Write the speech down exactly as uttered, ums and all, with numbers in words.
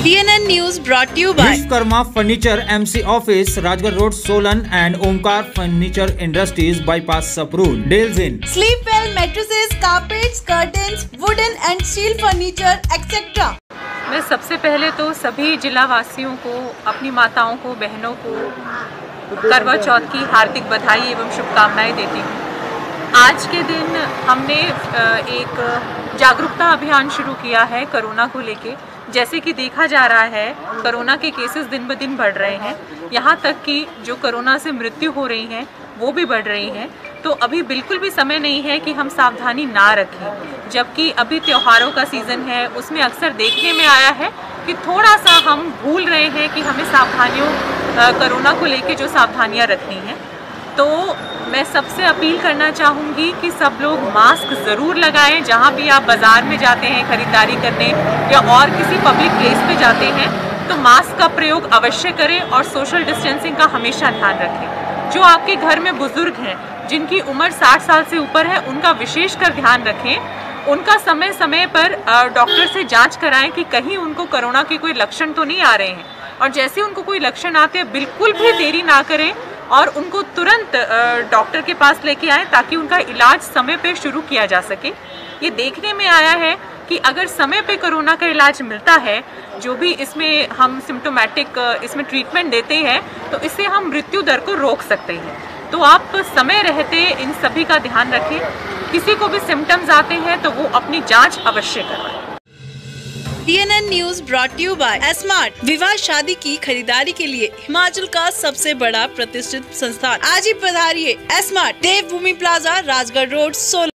D N N news brought you by Vishwakarma furniture MC office, Rajgarh road, Solan and Omkar furniture industries, bypass Saproon, deals in sleep well mattresses, carpets, curtains, wooden and steel furniture etcetera. मैं सबसे पहले तो सभी जिला वासियों को, अपनी माताओं को, बहनों को करवा चौथ की हार्दिक बधाई एवं शुभकामनाएं देती हूँ। आज के दिन हमने एक जागरूकता अभियान शुरू किया है कोरोना को लेके। जैसे कि देखा जा रहा है कोरोना के केसेस दिन ब दिन बढ़ रहे हैं, यहाँ तक कि जो कोरोना से मृत्यु हो रही हैं वो भी बढ़ रही हैं। तो अभी बिल्कुल भी समय नहीं है कि हम सावधानी ना रखें, जबकि अभी त्योहारों का सीज़न है। उसमें अक्सर देखने में आया है कि थोड़ा सा हम भूल रहे हैं कि हमें सावधानियों कोरोना को लेके जो सावधानियाँ रखनी हैं। तो मैं सबसे अपील करना चाहूँगी कि सब लोग मास्क ज़रूर लगाएं। जहाँ भी आप बाज़ार में जाते हैं खरीदारी करने या और किसी पब्लिक प्लेस पे जाते हैं तो मास्क का प्रयोग अवश्य करें और सोशल डिस्टेंसिंग का हमेशा ध्यान रखें। जो आपके घर में बुज़ुर्ग हैं, जिनकी उम्र साठ साल से ऊपर है, उनका विशेष कर ध्यान रखें। उनका समय समय पर डॉक्टर से जाँच कराएँ कि कहीं उनको कोरोना के कोई लक्षण तो नहीं आ रहे हैं, और जैसे उनको कोई लक्षण आते हैं बिल्कुल भी देरी ना करें और उनको तुरंत डॉक्टर के पास लेके आएँ ताकि उनका इलाज समय पे शुरू किया जा सके। ये देखने में आया है कि अगर समय पे कोरोना का इलाज मिलता है, जो भी इसमें हम सिम्टोमेटिक इसमें ट्रीटमेंट देते हैं, तो इससे हम मृत्यु दर को रोक सकते हैं। तो आप समय रहते इन सभी का ध्यान रखें। किसी को भी सिम्टम्स आते हैं तो वो अपनी जाँच अवश्य करवाएं। D N N news brought you by smart. विवाह शादी की खरीदारी के लिए हिमाचल का सबसे बड़ा प्रतिष्ठित संस्थान। आज ही पधारिए smart, Devbhoomi plaza, Rajgarh road, Solan.